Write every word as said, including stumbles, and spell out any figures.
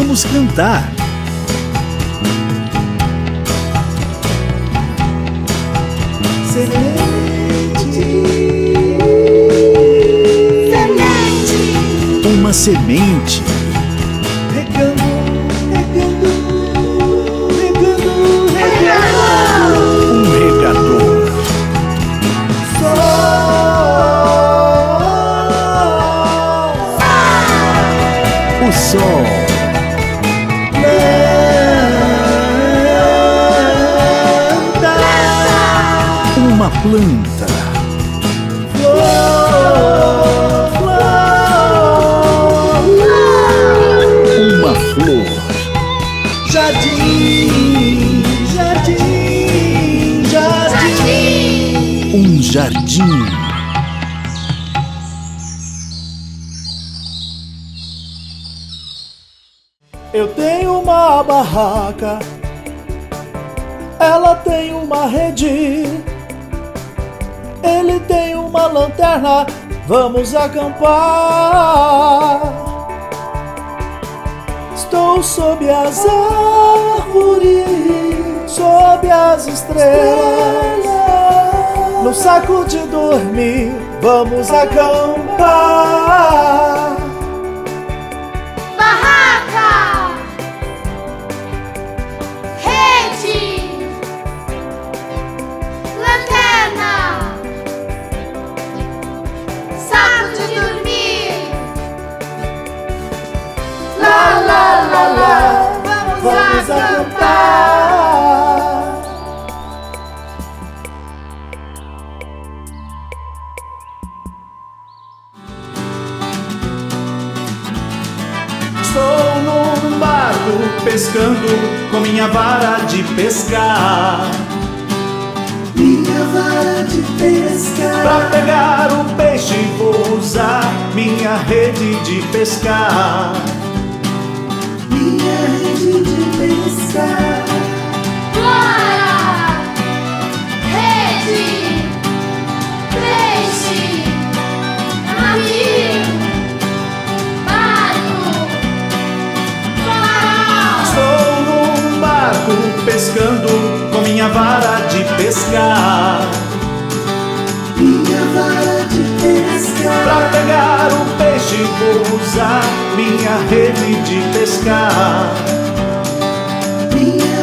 Vamos cantar. Semente, semente, uma semente, regando, regando, regando, regando, um regador, sol, o sol, uma planta, flor, flor, uma flor, jardim, jardim, jardim, um jardim. Eu tenho uma barraca, ela tem uma rede, ele tem uma lanterna, vamos acampar. Estou sob as árvores, sob as estrelas, no saco de dormir, vamos acampar. Barraca, rede, lanterna, saco de dormir. Lá, lá, lá, lá, vamos acampar. Estou num barco pescando com minha vara de pescar. Minha vara de pescar. Pra pegar o peixe vou usar minha rede de pescar. Minha rede de pescar. Bora! Rede, peixe, navio, barco, farol. Estou num barco pescando com minha vara de pescar. Minha vara de pescar. Pra pegar o peixe vou usar minha rede de pescar. Minha